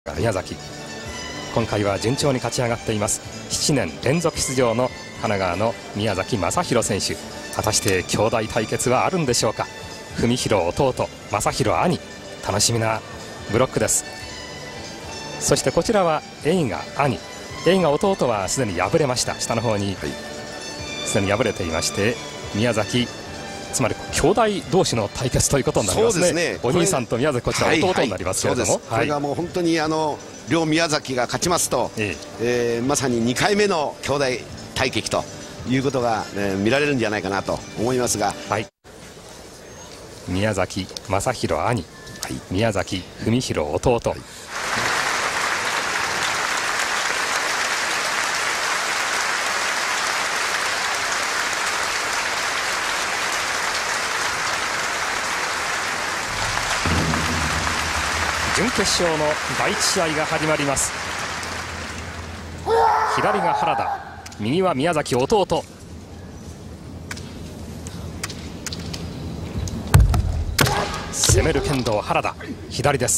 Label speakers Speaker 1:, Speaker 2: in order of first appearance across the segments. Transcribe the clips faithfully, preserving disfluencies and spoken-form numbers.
Speaker 1: 宮崎、今回は順調に勝ち上がっています。ななねん連続出場の神奈川の宮崎正弘選手、果たして兄弟対決はあるんでしょうか。文弘弟、正弘兄、楽しみなブロックです。そしてこちらは栄が兄、栄が弟はすでに敗れました。下の方にすでに敗れていまして、宮崎、つまり兄弟同士の対決ということになりますね。そうですね、お兄さんと宮崎、こちら弟になりますけれども、
Speaker 2: これがもう本当にあの両宮崎が勝ちますと、えええー、まさににかいめの兄弟対決ということが、えー、見られるんじゃないかなと思いますが、はい、
Speaker 1: 宮崎正弘兄、はい、宮崎文弘弟、はい、準決勝のだいいち試合が始まります。左が原田、右は宮崎弟。攻める剣道原田、左です。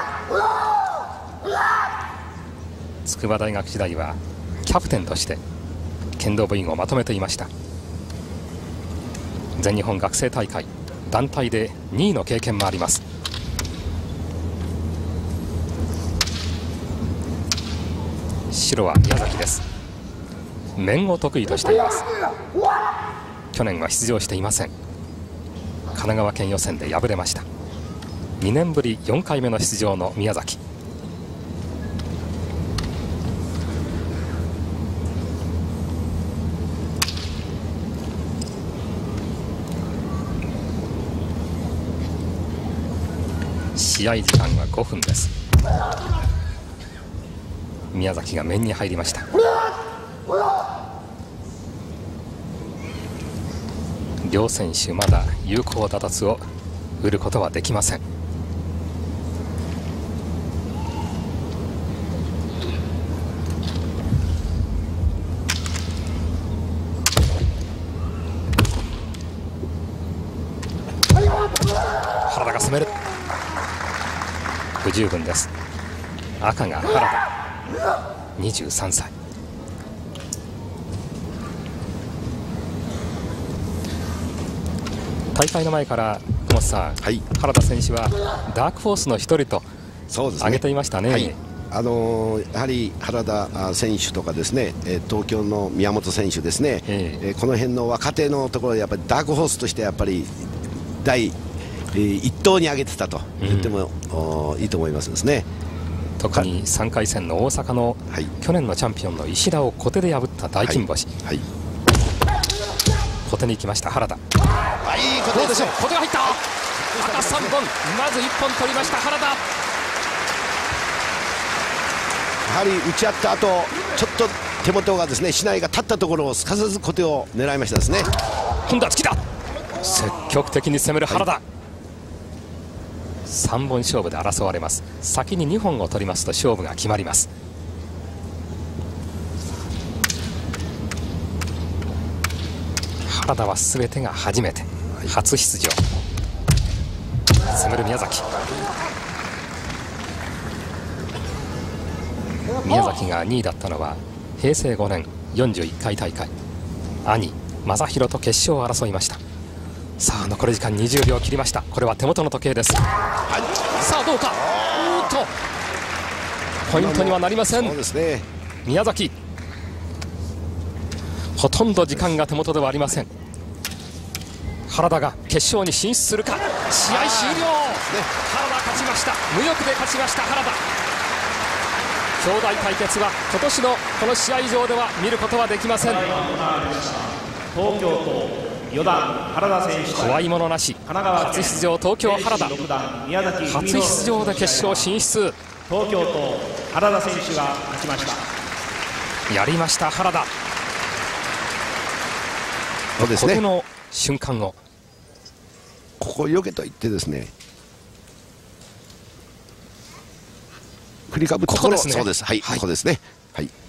Speaker 1: 筑波大学時代はキャプテンとして剣道部員をまとめていました。全日本学生大会団体でにいの経験もあります。白は宮崎です。面を得意としています。去年は出場していません。神奈川県予選で敗れました。にねんぶりよんかいめの出場の宮崎。試合時間はごふんです。宮崎が面に入りました。両選手まだ有効打突を打ることはできません。原田が攻める、不十分です。赤が原田にじゅうさんさい。大会の前から久保さん、はい、原田選手はダークホースの一人と挙げていましたね。はい、
Speaker 2: あのー、やはり原田選手とかですね、東京の宮本選手ですね、えー、この辺の若手のところでやっぱりダークホースとしてやっぱり第一党に挙げてたと言っても、うん、いいと思いますですね。
Speaker 1: 特にさんかい戦の大阪の去年のチャンピオンの石田を小手で破った大金星、はいはい、小手に行きました原田。どうでしょう、小手が入った。赤さんぼん、まずいっぽん取りました原田。や
Speaker 2: はり打ち合った後ちょっと手元がですね竹刀が立ったところをすかさず小手を狙いましたですね。
Speaker 1: 今度は突きだ。積極的に攻める原田、はい、さんぼん勝負で争われます。先ににほんを取りますと勝負が決まります。原田は全てが初めて、初出場。攻める宮崎。宮崎がにいだったのはへいせいごねんよんじゅういっかい大会、兄正弘と決勝を争いました。さあ残り時間にじゅうびょう切りました。これは手元の時計です。はい、さあどうか。おーっとポイントにはなりません。そうですね、宮崎ほとんど時間が手元ではありません。原田が決勝に進出するか。試合終了、ね、原田勝ちました。無欲で勝ちました原田。兄弟対決は今年のこの試合場では見ることはできません。
Speaker 3: 東京都四段原田選手、
Speaker 1: 怖いものなし、初出場東京原田、初出場で決勝進出。
Speaker 3: 東京都原田選手が勝ちました。
Speaker 1: やりました原田。
Speaker 2: そうですね、
Speaker 1: この瞬間を
Speaker 2: ここよけと言ってですね、振りかぶったところ、そうです、はい、ここですね。はい。